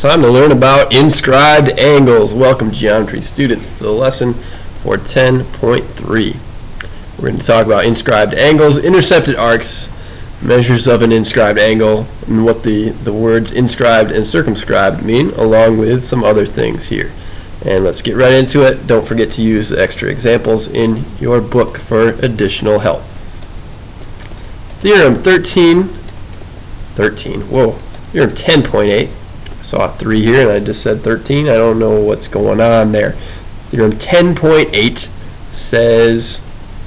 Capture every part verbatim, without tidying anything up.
time to learn about inscribed angles. Welcome, geometry students, to the lesson for ten point three. We're going to talk about inscribed angles, intercepted arcs, measures of an inscribed angle, and what the, the words inscribed and circumscribed mean, along with some other things here. And let's get right into it. Don't forget to use the extra examples in your book for additional help. Theorem thirteen, thirteen, whoa, Theorem ten point eight. I saw a three here and I just said thirteen. I don't know what's going on there. Theorem ten point eight says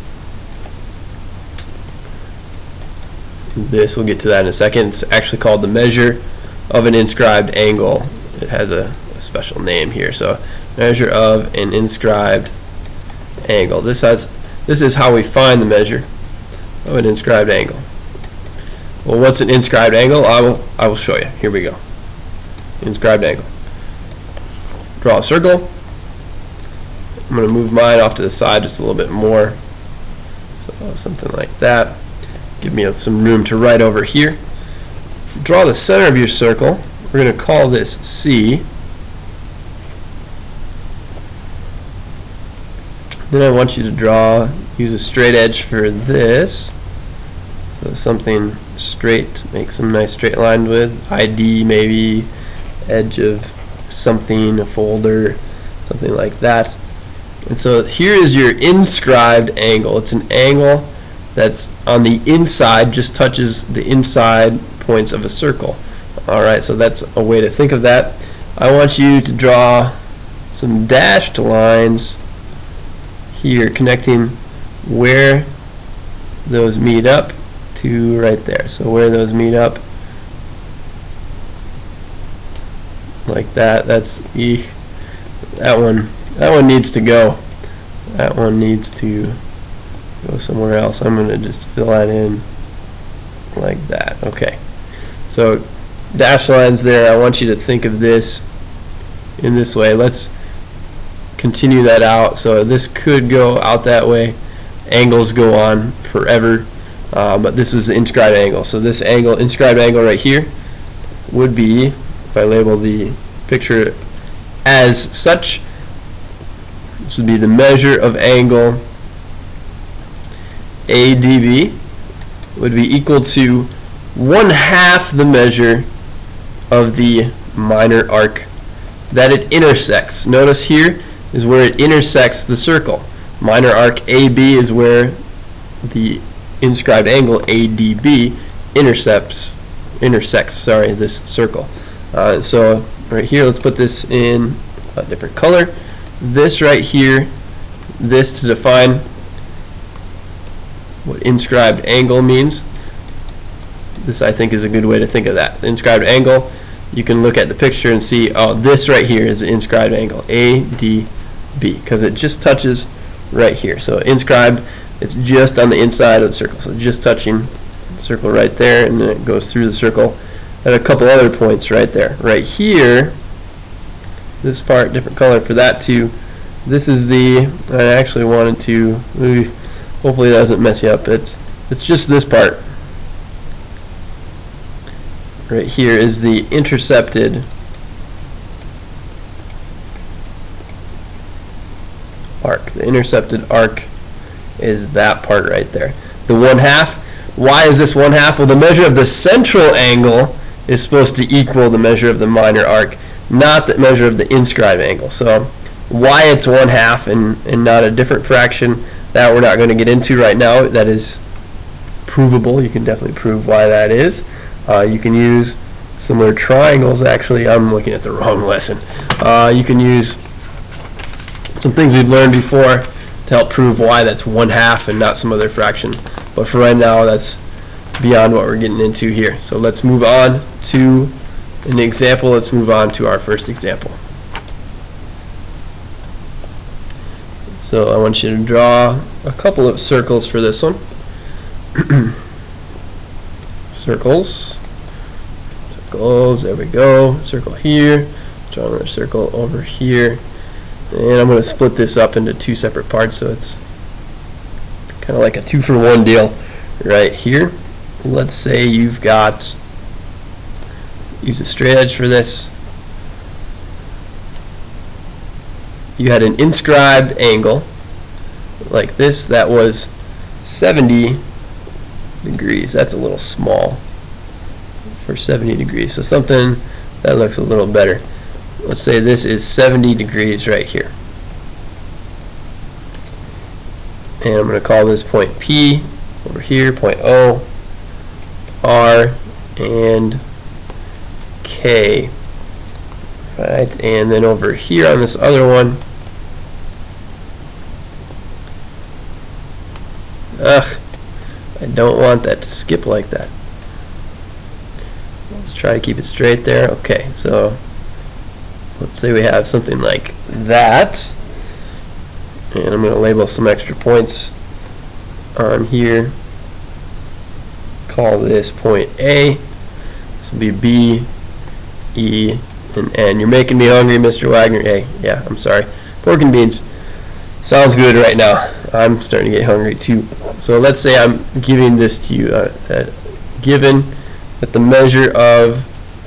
this. We'll get to that in a second. It's actually called the measure of an inscribed angle. It has a, a special name here. So measure of an inscribed angle. This has this is how we find the measure of an inscribed angle. Well, what's an inscribed angle? I will I will show you. Here we go. Inscribed angle. Draw a circle. I'm going to move mine off to the side just a little bit more. So something like that. Give me some room to write over here. Draw the center of your circle. We're going to call this C. Then I want you to draw, use a straight edge for this. So something straight, make some nice straight line with. I D maybe, edge of something, a folder, something like that. And so here is your inscribed angle. It's an angle that's on the inside, just touches the inside points of a circle. Alright, so that's a way to think of that. I want you to draw some dashed lines here connecting where those meet up to right there. So where those meet up, like that. That's eek. That one. That one needs to go. That one needs to go somewhere else. I'm going to just fill that in like that. Okay. So dash lines there. I want you to think of this in this way. Let's continue that out. So this could go out that way. Angles go on forever. Uh, but this is the inscribed angle. So this angle, inscribed angle right here, would be, if I label the picture as such, this would be the measure of angle A D B would be equal to one half the measure of the minor arc that it intersects. Notice here is where it intersects the circle. Minor arc A B is where the inscribed angle A D B intercepts, intersects, sorry, this circle. Uh, so right here, let's put this in a different color. This right here, this to define what inscribed angle means. This, I think, is a good way to think of that. The inscribed angle, you can look at the picture and see, oh, this right here is the inscribed angle, A D B, because it just touches right here. So inscribed, it's just on the inside of the circle, so just touching the circle right there, and then it goes through the circle at a couple other points right there. Right here, this part, different color for that too. This is the, I actually wanted to, hopefully that doesn't mess you up, it's, it's just this part. Right here is the intercepted arc. The intercepted arc is that part right there. The one half, why is this one half? Well, the measure of the central angle is supposed to equal the measure of the minor arc, not the measure of the inscribed angle. So why it's one half and, and not a different fraction, that we're not going to get into right now. That is provable. You can definitely prove why that is. Uh, you can use similar triangles. Actually, I'm looking at the wrong lesson. Uh, you can use some things we've learned before to help prove why that's one half and not some other fraction. But for right now, that's beyond what we're getting into here. So let's move on to an example. Let's move on to our first example. So I want you to draw a couple of circles for this one. Circles. Circles, there we go. Circle here. Draw another circle over here. And I'm going to split this up into two separate parts, so it's kind of like a two for one deal right here. Let's say you've got, use a straight edge for this. you had an inscribed angle like this that was seventy degrees. That's a little small for seventy degrees. So something that looks a little better. Let's say this is seventy degrees right here. And I'm going to call this point P over here, point O, R, and K. Right, and then over here on this other one, ugh, I don't want that to skip like that. Let's try to keep it straight there. Okay, so let's say we have something like that, and I'm going to label some extra points on here. Call this point A. This will be B, E, and N. You're making me hungry, Mister Wagner. Hey, yeah, I'm sorry. Pork and beans. Sounds good right now. I'm starting to get hungry too. So let's say I'm giving this to you. Uh, uh, given that the measure of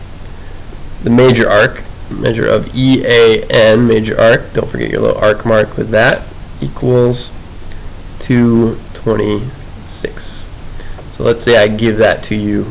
the major arc, measure of E A N, major arc, don't forget your little arc mark with that, equals two twenty-six. So let's say I give that to you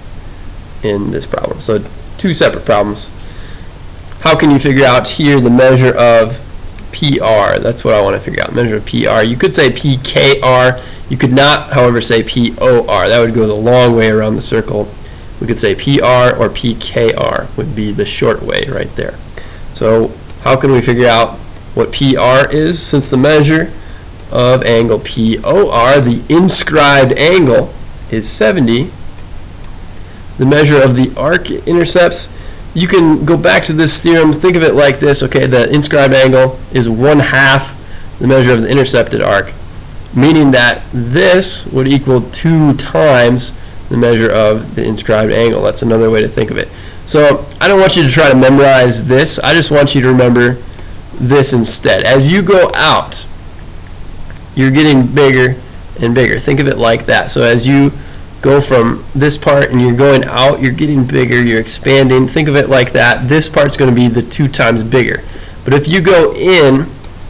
in this problem. So two separate problems. How can you figure out here the measure of P R? That's what I want to figure out, measure of P R. You could say P K R. You could not, however, say P O R. That would go the long way around the circle. We could say P R or P K R would be the short way right there. So how can we figure out what P R is? Since the measure of angle P O R, the inscribed angle, is seventy, the measure of the arc intercepts, you can go back to this theorem, think of it like this, okay, the inscribed angle is one half the measure of the intercepted arc, meaning that this would equal two times the measure of the inscribed angle. That's another way to think of it. So I don't want you to try to memorize this, I just want you to remember this instead. As you go out, you're getting bigger and bigger. Think of it like that. So as you go from this part and you're going out, you're getting bigger, you're expanding. Think of it like that. This part's going to be the two times bigger. But if you go in,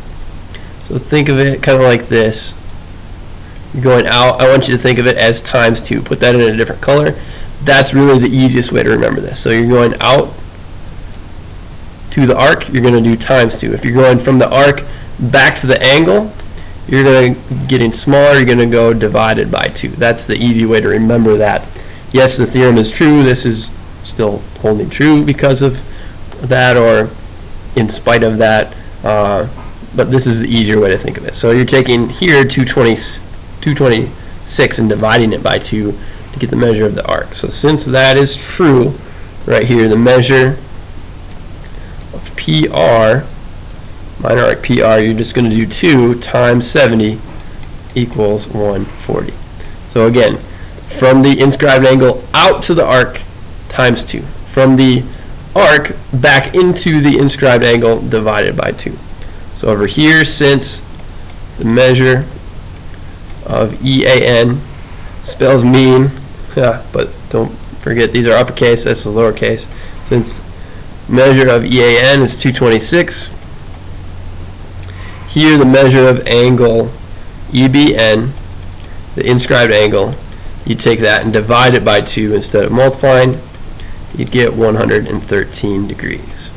so think of it kind of like this. You're going out, I want you to think of it as times two. Put that in a different color. That's really the easiest way to remember this. So you're going out to the arc, you're going to do times two. If you're going from the arc back to the angle, you're going to getting smaller, you're going to go divided by two. That's the easy way to remember that. Yes, the theorem is true. This is still holding true because of that or in spite of that. Uh, but this is the easier way to think of it. So you're taking here two twenty-six and dividing it by two to get the measure of the arc. So since that is true, right here, the measure of P R, minor arc P R, you're just going to do two times seventy equals one forty. So again, from the inscribed angle out to the arc, times two. From the arc back into the inscribed angle, divided by two. So over here, since the measure of E A N spells mean, yeah, but don't forget these are uppercase, that's the lowercase. Since measure of E A N is two twenty-six, here the measure of angle E B N, the inscribed angle, you take that and divide it by two instead of multiplying, you'd get one hundred thirteen degrees.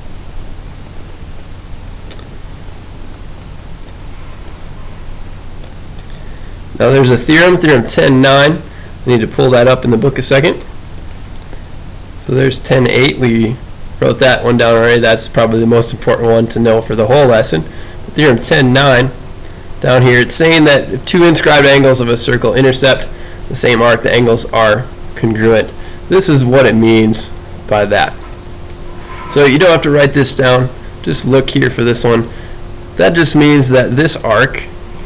Now there's a theorem, theorem ten nine. I need to pull that up in the book a second. So there's ten eight. We wrote that one down already. That's probably the most important one to know for the whole lesson. Theorem ten nine, down here, it's saying that if two inscribed angles of a circle intercept the same arc, the angles are congruent. This is what it means by that. So you don't have to write this down. Just look here for this one. That just means that this arc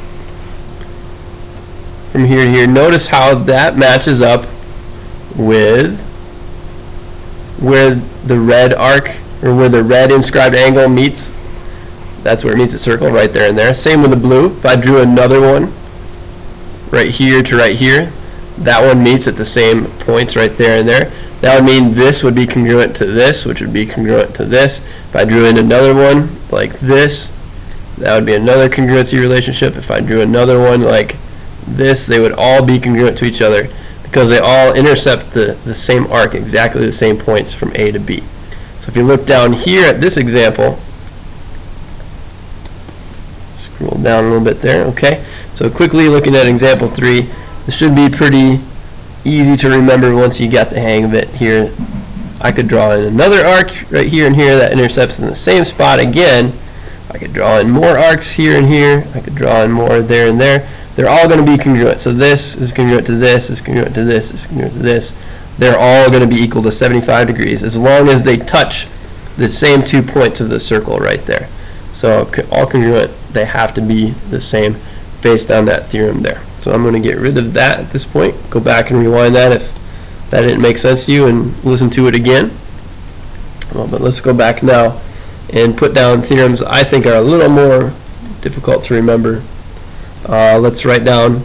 from here to here, notice how that matches up with where the red arc, or where the red inscribed angle meets. That's where it meets the circle, right there and there. Same with the blue. If I drew another one right here to right here, that one meets at the same points right there and there. That would mean this would be congruent to this, which would be congruent to this. If I drew in another one like this, that would be another congruency relationship. If I drew another one like this, they would all be congruent to each other because they all intercept the, the same arc, exactly the same points from A to B. So if you look down here at this example, scroll down a little bit there, okay? So quickly looking at example three, this should be pretty easy to remember once you got the hang of it here. I could draw in another arc right here and here that intercepts in the same spot again. I could draw in more arcs here and here. I could draw in more there and there. They're all going to be congruent. So this is congruent to this, is congruent to this, is congruent to this. They're all going to be equal to seventy-five degrees as long as they touch the same two points of the circle right there. So all congruent, they have to be the same based on that theorem there. So I'm going to get rid of that at this point. Go back and rewind that if that didn't make sense to you and listen to it again. Well, but let's go back now and put down theorems I think are a little more difficult to remember. Uh, let's write down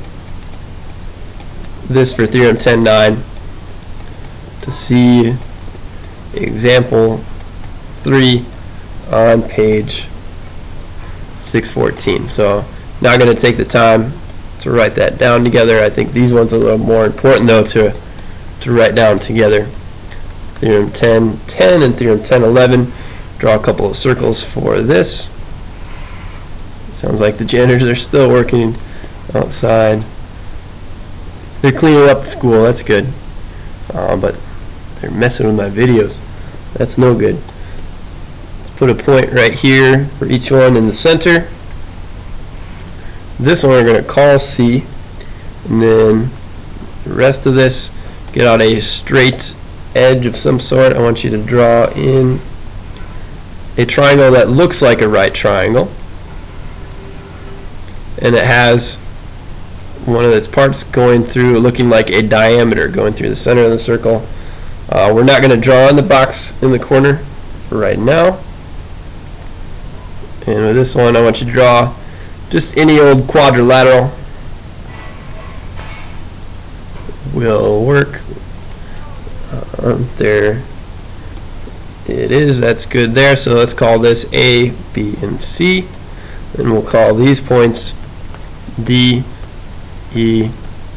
this for theorem ten nine to see example three on page six fourteen. So now I'm going to take the time to write that down together. I think these ones are a little more important though to to write down together. Theorem ten ten and theorem ten eleven. Draw a couple of circles for this. Sounds like the janitors are still working outside. They're cleaning up the school, that's good. Uh, but they're messing with my videos. That's no good. Let's put a point right here for each one in the center. This one we're going to call C. And then the rest of this, get out a straight edge of some sort. I want you to draw in a triangle that looks like a right triangle. And it has one of its parts going through, looking like a diameter going through the center of the circle. Uh, we're not going to draw in the box in the corner for right now. And with this one, I want you to draw just any old quadrilateral. Will work. Uh, there it is. That's good there. So let's call this A, B, and C. And we'll call these points D, E,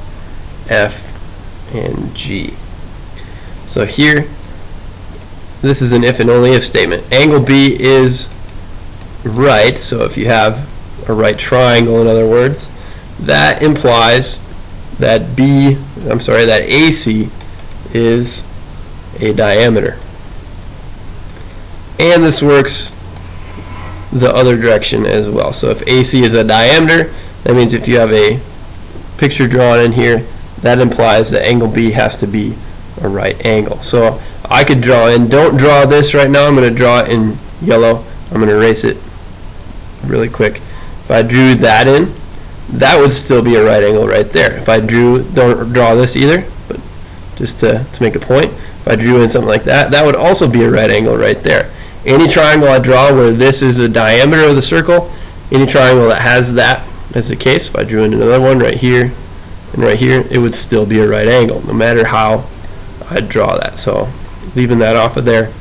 F, and G. So here, this is an if and only if statement. Angle B is right, so if you have a right triangle, in other words, that implies that B, I'm sorry, that A C is a diameter. And this works the other direction as well. So if A C is a diameter, that means if you have a picture drawn in here, that implies that angle B has to be a right angle. So I could draw in, don't draw this right now, I'm going to draw it in yellow. I'm going to erase it really quick. If I drew that in, that would still be a right angle right there. If I drew, don't draw this either, but just to, to make a point, if I drew in something like that, that would also be a right angle right there. Any triangle I draw where this is the diameter of the circle, any triangle that has that as the case, if I drew in another one right here and right here, it would still be a right angle, no matter how I draw that. So leaving that off of there,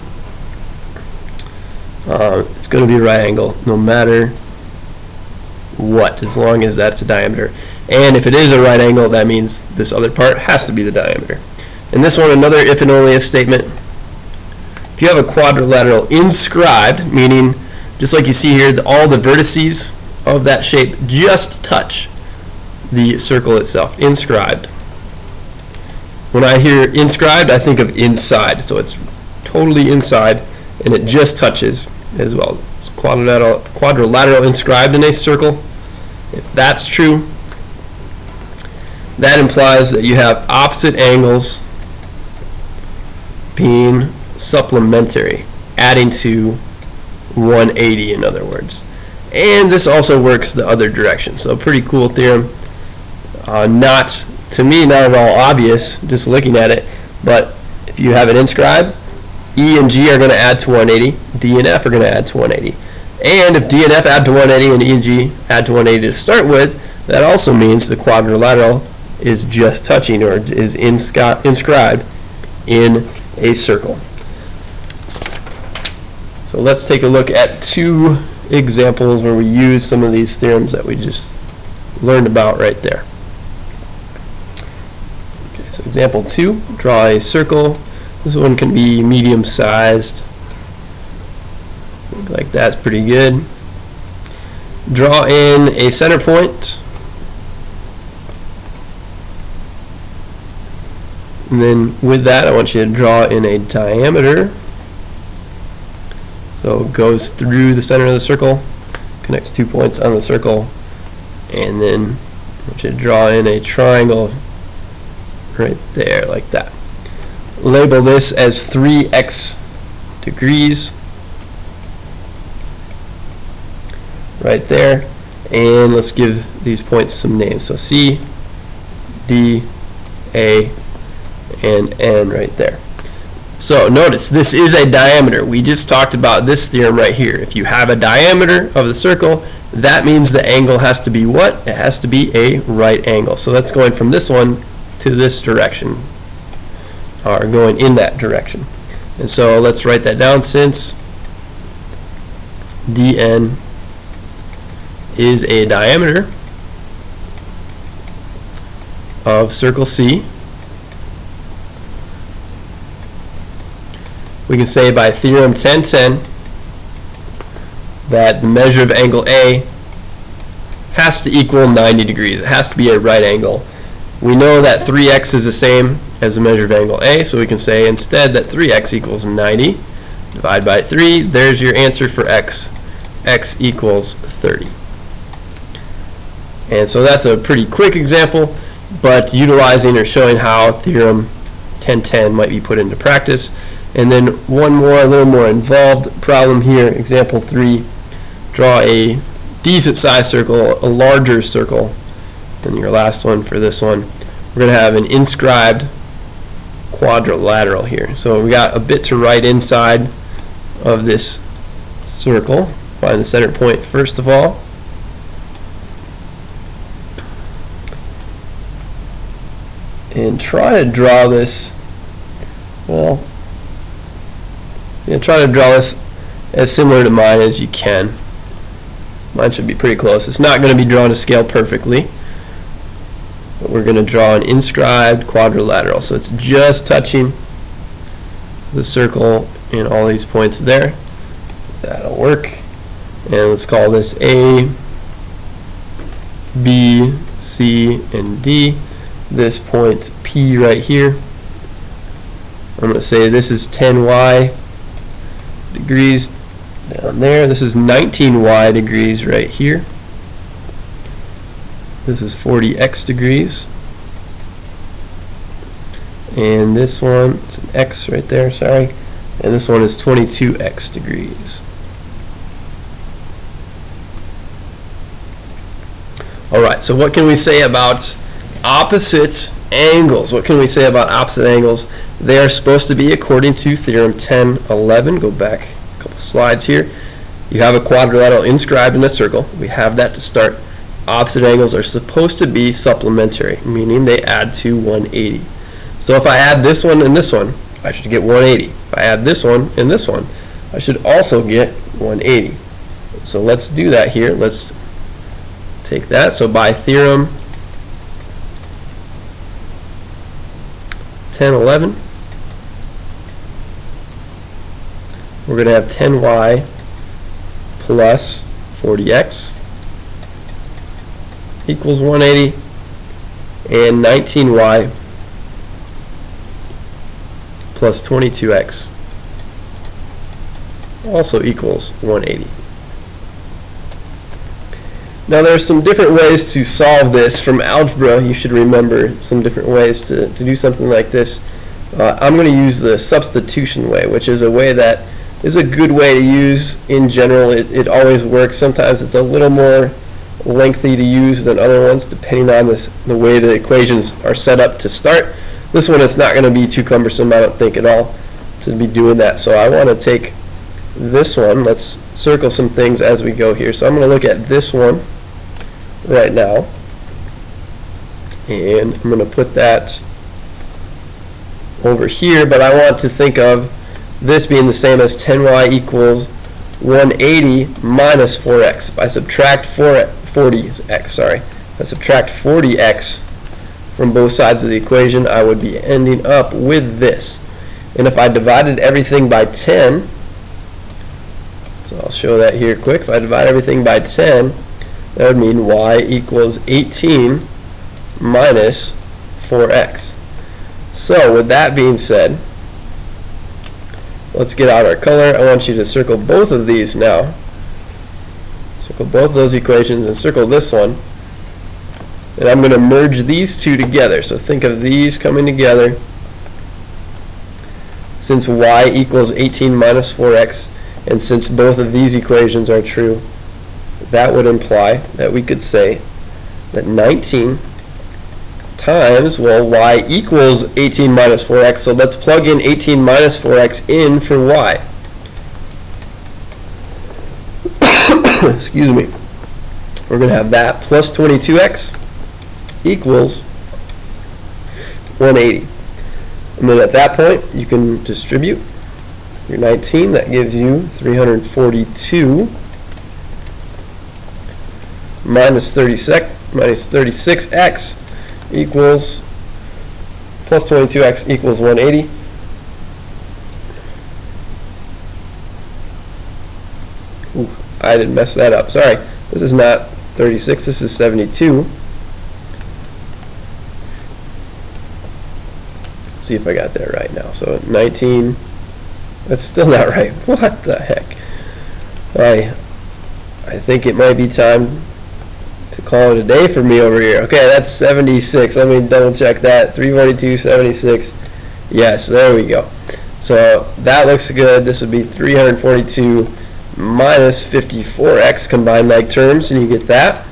uh, it's going to be a right angle no matter what, as long as that's the diameter. And if it is a right angle, that means this other part has to be the diameter. And this one, another if and only if statement. If you have a quadrilateral inscribed, meaning just like you see here, the, all the vertices of that shape just touch the circle itself, inscribed. When I hear inscribed, I think of inside, so it's totally inside and it just touches as well. It's quadrilateral, quadrilateral inscribed in a circle. If that's true, that implies that you have opposite angles being supplementary, adding to one eighty in other words. And this also works the other direction. So pretty cool theorem. Uh, not, to me, not at all obvious just looking at it, but if you have it inscribed, E and G are going to add to one eighty, D and F are going to add to one eighty. And if D and F add to one eighty and E and G add to one eighty to start with, that also means the quadrilateral is just touching or is inscribed in a circle. So let's take a look at two examples where we use some of these theorems that we just learned about right there. Okay, so example two, draw a circle. This one can be medium sized. Like that's pretty good. Draw in a center point. And then with that, I want you to draw in a diameter. So it goes through the center of the circle, connects two points on the circle, and then I want you to draw in a triangle right there, like that. Label this as three x degrees right there, and let's give these points some names. So C, D, A, and N right there. So notice this is a diameter. We just talked about this theorem right here. If you have a diameter of the circle, that means the angle has to be what? It has to be a right angle. So that's going from this one to this direction, or going in that direction. And so let's write that down. Since D N is a diameter of circle C, we can say by theorem ten ten that the measure of angle A has to equal ninety degrees. It has to be a right angle. We know that three x is the same as the measure of angle A, so we can say instead that three x equals ninety. Divide by three, there's your answer for x. X equals thirty. And so that's a pretty quick example, but utilizing or showing how theorem ten ten might be put into practice. And then one more, a little more involved problem here, example three. Draw a decent sized circle, a larger circle than your last one for this one. We're going to have an inscribed quadrilateral here. So we got a bit to write inside of this circle. Find the center point first of all. And try to draw this, well, yeah, try to draw this as similar to mine as you can. Mine should be pretty close. It's not going to be drawn to scale perfectly, but we're going to draw an inscribed quadrilateral. So it's just touching the circle in all these points there. That'll work. And let's call this A, B, C, and D. This point P right here, I'm going to say this is ten y degrees down there. This is nineteen y degrees right here. This is forty x degrees. And this one, it's an x right there, sorry. And this one is twenty-two x degrees. Alright, so what can we say about opposite angles? What can we say about opposite angles? They are supposed to be according to theorem ten eleven. Go back a couple slides here. You have a quadrilateral inscribed in a circle. We have that to start. Opposite angles are supposed to be supplementary, meaning they add to one eighty. So if I add this one and this one, I should get one eighty. If I add this one and this one, I should also get one eighty. So let's do that here. Let's take that. So by theorem ten eleven, we're going to have ten y plus forty x equals one eighty, and nineteen y plus twenty-two x also equals one eighty. Now there's some different ways to solve this from algebra. You should remember some different ways to, to do something like this. Uh, I'm going to use the substitution way, which is a way that is a good way to use in general. It, it always works. Sometimes it's a little more lengthy to use than other ones depending on this, the way the equations are set up to start. This one it's not going to be too cumbersome, I don't think, at all to be doing that. So I want to take this one. Let's circle some things as we go here. So I'm going to look at this one right now, and I'm going to put that over here, but I want to think of this being the same as ten y equals one eighty minus four x. If I subtract forty x, sorry, if I subtract forty x from both sides of the equation, I would be ending up with this. And if I divided everything by ten, so I'll show that here quick. If I divide everything by ten, that would mean y equals eighteen minus four x. So with that being said, let's get out our color. I want you to circle both of these now. Circle both of those equations and circle this one. And I'm going to merge these two together. So think of these coming together. Since y equals eighteen minus four x, and since both of these equations are true, that would imply that we could say that nineteen times, well, y equals eighteen minus four x, so let's plug in eighteen minus four x in for y. Excuse me. We're going to have that plus twenty-two x equals one eighty. And then at that point, you can distribute your nineteen. That gives you three hundred forty-two minus thirty-six, minus thirty-six x equals plus twenty-two x equals one eighty. Ooh, I didn't mess that up. Sorry. This is not thirty-six. This is seventy-two. Let's see if I got that right now. So nineteen. That's still not right. What the heck? I, I think it might be time to call it a day for me over here. Okay, that's seventy-six. Let me double check that. three forty-two, seventy-six. Yes, there we go. So that looks good. This would be three hundred forty-two minus fifty-four x combined like terms, and you get that.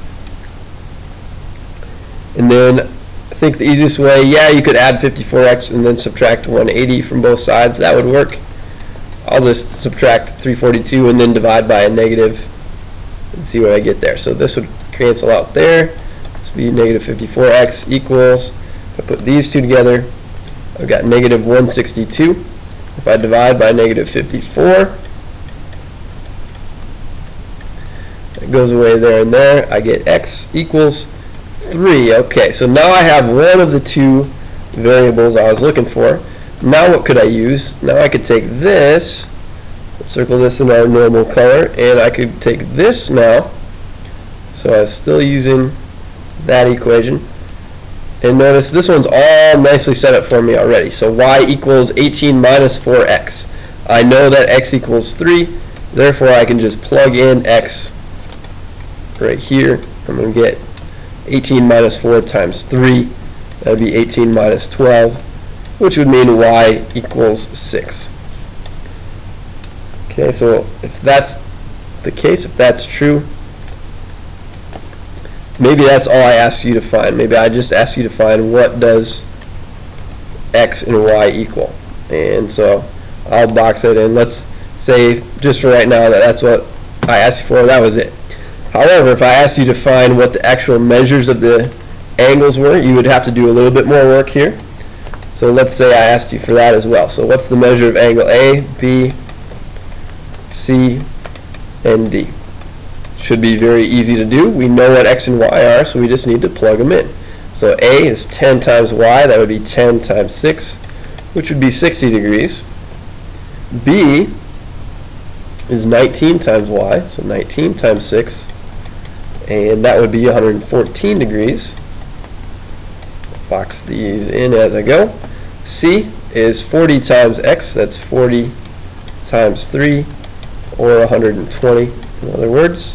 And then I think the easiest way, yeah, you could add fifty-four x and then subtract one eighty from both sides. That would work. I'll just subtract three forty-two and then divide by a negative and see what I get there. So this would cancel out there. This would be negative fifty-four x equals, if I put these two together, I've got negative one sixty-two. If I divide by negative fifty-four, it goes away there and there. I get x equals three. Okay, so now I have one of the two variables I was looking for. Now what could I use? Now I could take this, circle this in our normal color, and I could take this now. So I was still using that equation. And notice this one's all nicely set up for me already. So y equals eighteen minus four x. I know that x equals three, therefore I can just plug in x right here. I'm going to get eighteen minus four times three. That would be eighteen minus twelve, which would mean y equals six. Okay, so if that's the case, if that's true, maybe that's all I ask you to find. Maybe I just ask you to find what does x and y equal. And so I'll box it in. Let's say, just for right now, that that's what I asked you for. That was it. However, if I asked you to find what the actual measures of the angles were, you would have to do a little bit more work here. So let's say I asked you for that as well. So what's the measure of angle A, B, C, and D? Should be very easy to do. We know what x and y are, so we just need to plug them in. So A is ten times y, that would be ten times six, which would be sixty degrees. B is nineteen times y, so nineteen times six, and that would be one hundred fourteen degrees. Box these in as I go. C is forty times x, that's forty times three, or one hundred twenty in other words.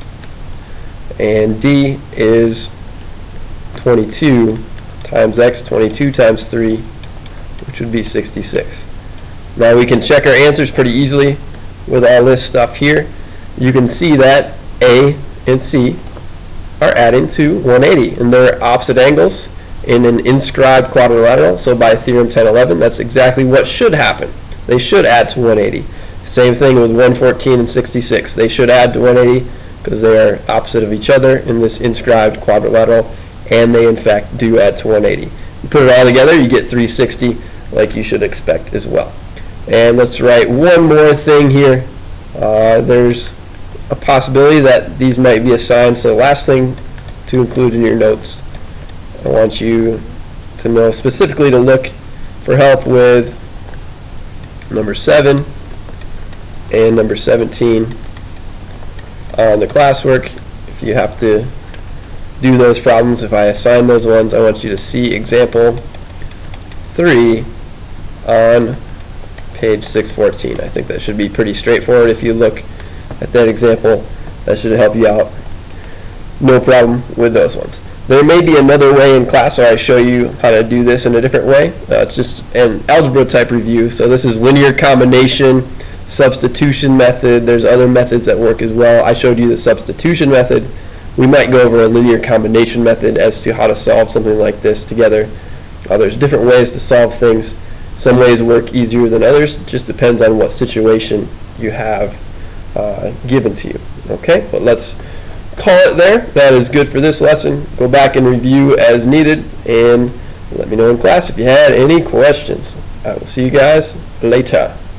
And D is twenty-two times x, twenty-two times three, which would be sixty-six. Now we can check our answers pretty easily with all this stuff here. You can see that A and C are adding to one eighty, and they're opposite angles in an inscribed quadrilateral. So by theorem ten eleven, that's exactly what should happen. They should add to one eighty. Same thing with one fourteen and sixty-six. They should add to one eighty because they are opposite of each other in this inscribed quadrilateral, and they in fact do add to one eighty. You put it all together, you get three sixty, like you should expect as well. And let's write one more thing here. Uh, there's a possibility that these might be assigned, so the last thing to include in your notes, I want you to know specifically to look for help with number seven and number seventeen on the classwork. If you have to do those problems, if I assign those ones, I want you to see example three on page six fourteen. I think that should be pretty straightforward. If you look at that example, that should help you out. No problem with those ones. There may be another way in class where I show you how to do this in a different way. Uh, it's just an algebra type review. So this is linear combination, substitution method. There's other methods that work as well. I showed you the substitution method. We might go over a linear combination method as to how to solve something like this together. Uh, there's different ways to solve things. Some ways work easier than others. It just depends on what situation you have uh, given to you. Okay, but let's call it there. That is good for this lesson. Go back and review as needed, and let me know in class if you had any questions. I will see you guys later.